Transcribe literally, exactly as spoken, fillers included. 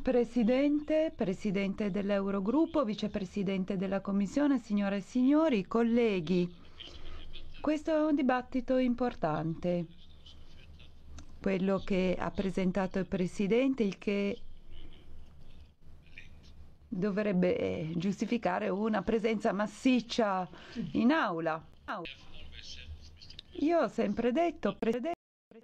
Presidente, Presidente dell'Eurogruppo, Vicepresidente della Commissione, signore e signori, colleghi, questo è un dibattito importante, quello che ha presentato il Presidente, il che dovrebbe eh, giustificare una presenza massiccia in aula. Io ho sempre detto, Presidente,